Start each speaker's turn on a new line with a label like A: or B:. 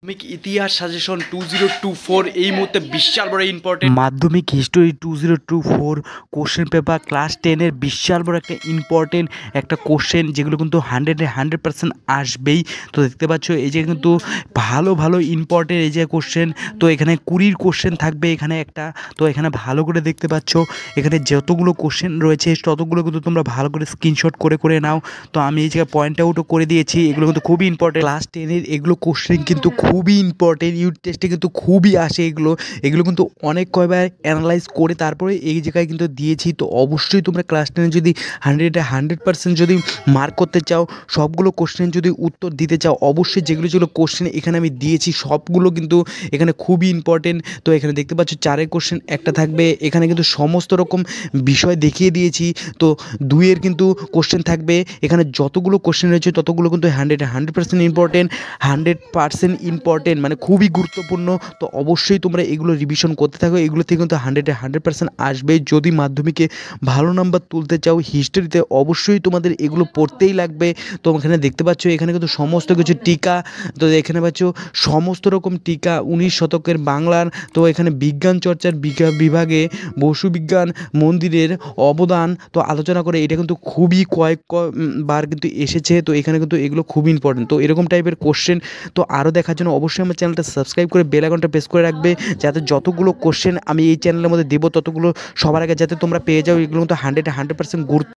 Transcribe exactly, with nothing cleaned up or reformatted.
A: মাধ্যমিক ইতিহাস suggestion two zero two four এই মুহূর্তে বিশাল বড় ইম্পর্টেন্ট মাধ্যমিক history two zero two four question paper class টেনের বিশাল বড় একটা ইম্পর্টেন্ট একটা কোশ্চেন, যেগুলো কিন্তু হান্ড্রেডে হান্ড্রেড পার্সেন্ট আসবেই। তো দেখতে পাচ্ছ এই যে কিন্তু ভালো ভালো ইম্পর্টেন্ট এই যে কোশ্চেন। তো এখানে কুড়ির কোশ্চেন থাকবে এখানে একটা। তো এখানে ভালো করে দেখতে পাচ্ছ এখানে যতগুলো কোশ্চেন রয়েছে ততগুলো কিন্তু তোমরা ভালো করে স্ক্রিনশট করে করে নাও। তো আমি এই জায়গায় পয়েন্ট আউটও করে দিয়েছি, এগুলো কিন্তু খুবই ইম্পর্টেন্ট। ক্লাস টেনের এগুলো কোশ্চেন কিন্তু খুবই ইম্পর্টেন্ট, ইউনিট টেস্টে কিন্তু খুবই আসে এগুলো। এগুলো কিন্তু অনেক কয়বার অ্যানালাইজ করে তারপরে এই জায়গায় কিন্তু দিয়েছি। তো অবশ্যই তোমরা ক্লাস টেনে যদি হান্ড্রেডে হান্ড্রেড পার্সেন্ট যদি মার্ক করতে চাও, সবগুলো কোশ্চেন যদি উত্তর দিতে চাও, অবশ্যই যেগুলো যেগুলো কোশ্চেন এখানে আমি দিয়েছি সবগুলো কিন্তু এখানে খুবই ইম্পর্টেন্ট। তো এখানে দেখতে পাচ্ছ চারের কোশ্চেন একটা থাকবে, এখানে কিন্তু সমস্ত রকম বিষয় দেখিয়ে দিয়েছি। তো দুইয়ের কিন্তু কোশ্চেন থাকবে, এখানে যতগুলো কোশ্চেন রয়েছে ততগুলো কিন্তু হান্ড্রেডে hundred percent important, hundred percent important মানে খুবই গুরুত্বপূর্ণ। তো অবশ্যই তোমরা এগুলো রিভিশন করতে থাকো, এগুলো থেকে কিন্তু হান্ড্রেডে হান্ড্রেড পার্সেন্ট আসবে। যদি মাধ্যমিকে ভালো নাম্বার তুলতে চাও হিস্ট্রিতে, অবশ্যই তোমাদের এগুলো পড়তেই লাগবে। তো এখানে দেখতে পাচ্ছ এখানে কিন্তু সমস্ত কিছু টিকা, তো এখানে পাচ্ছ সমস্ত রকম টিকা উনিশ শতকের বাংলার। তো এখানে বিজ্ঞান চর্চার বিভাগে বসু বিজ্ঞান মন্দিরের অবদান তো আলোচনা করে, এটা কিন্তু খুবই কয়েক বার কিন্তু এসেছে। তো এখানে কিন্তু এগুলো খুবই ইম্পর্টেন্ট। তো এরকম টাইপের কোশ্চেন তো আরও দেখার জন্য অবশ্যই আমার চ্যানেলটা সাবস্ক্রাইব করে বেল আইকনটা প্রেস করে রাখবে, যাতে যতগুলো কোশ্চেন আমি এই চ্যানেলের মধ্যে দেবো ততগুলো সবার আগে যাতে তোমরা পেয়ে যাও। এগুলো কিন্তু হান্ড্রেডে হান্ড্রেড পার্সেন্ট গুরুত্ব